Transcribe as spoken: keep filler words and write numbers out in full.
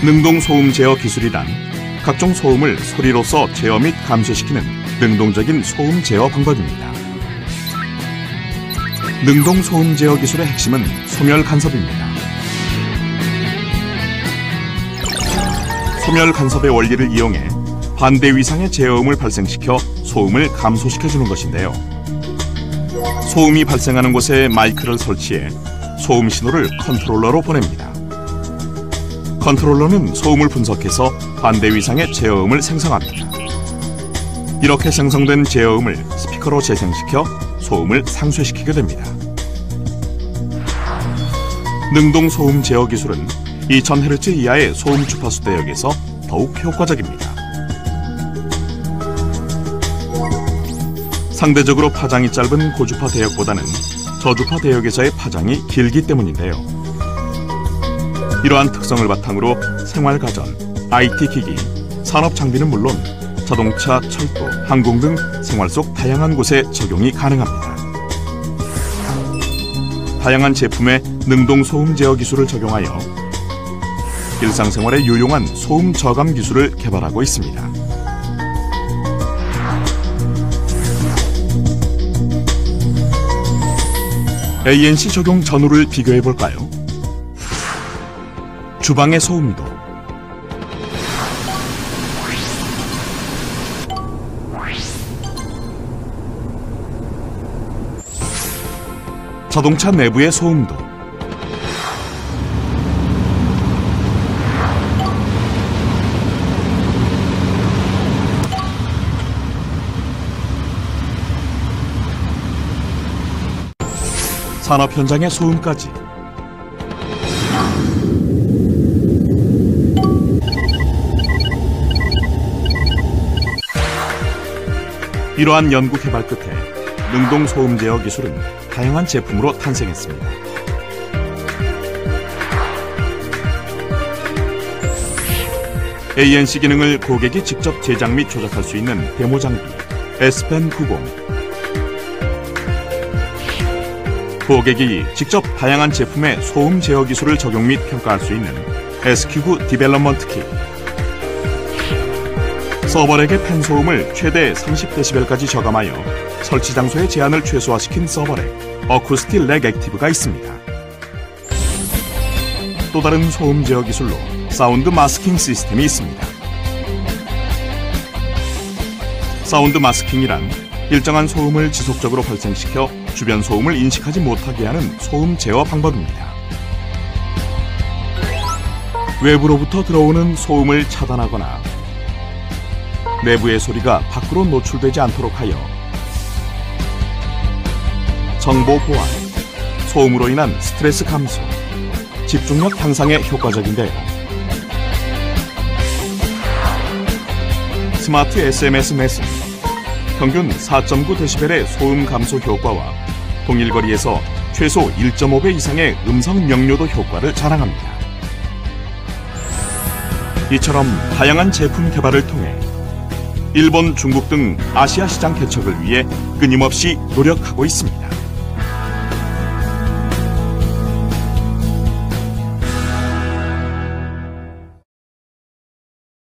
능동 소음 제어 기술이란 각종 소음을 소리로서 제어 및 감소시키는 능동적인 소음 제어 방법입니다. 능동 소음 제어 기술의 핵심은 소멸 간섭입니다. 소멸 간섭의 원리를 이용해 반대 위상의 제어음을 발생시켜 소음을 감소시켜주는 것인데요. 소음이 발생하는 곳에 마이크를 설치해 소음 신호를 컨트롤러로 보냅니다. 컨트롤러는 소음을 분석해서 반대 위상의 제어음을 생성합니다. 이렇게 생성된 제어음을 스피커로 재생시켜 소음을 상쇄시키게 됩니다. 능동 소음 제어 기술은 이천 헤르츠 이하의 소음 주파수 대역에서 더욱 효과적입니다. 상대적으로 파장이 짧은 고주파 대역보다는 저주파 대역에서의 파장이 길기 때문인데요. 이러한 특성을 바탕으로 생활가전, 아이티 기기, 산업 장비는 물론 자동차, 철도, 항공 등 생활 속 다양한 곳에 적용이 가능합니다. 다양한 제품에 능동 소음 제어 기술을 적용하여 일상생활에 유용한 소음 저감 기술을 개발하고 있습니다. 에이엔씨 적용 전후를 비교해 볼까요? 주방의 소음도, 자동차 내부의 소음도, 산업 현장의 소음까지 이러한 연구 개발 끝에 능동 소음 제어 기술은 다양한 제품으로 탄생했습니다. 에이엔씨 기능을 고객이 직접 제작 및 조작할 수 있는 데모 장비 에스펜 구십, 고객이 직접 다양한 제품의 소음 제어 기술을 적용 및 평가할 수 있는 에스큐브 디벨롭먼트 킷, 서버렉의 팬 소음을 최대 삼십 데시벨까지 저감하여 설치 장소의 제한을 최소화시킨 서버렉 어쿠스틱 렉 액티브가 있습니다. 또 다른 소음 제어 기술로 사운드 마스킹 시스템이 있습니다. 사운드 마스킹이란 일정한 소음을 지속적으로 발생시켜 주변 소음을 인식하지 못하게 하는 소음 제어 방법입니다. 외부로부터 들어오는 소음을 차단하거나 내부의 소리가 밖으로 노출되지 않도록 하여 정보 보안, 소음으로 인한 스트레스 감소, 집중력 향상에 효과적인데요. 스마트 에스엠에스 넷은 평균 사 점 구 데시벨의 소음 감소 효과와 동일거리에서 최소 일 점 오 배 이상의 음성 명료도 효과를 자랑합니다. 이처럼 다양한 제품 개발을 통해 일본, 중국 등 아시아 시장 개척을 위해 끊임없이 노력하고 있습니다.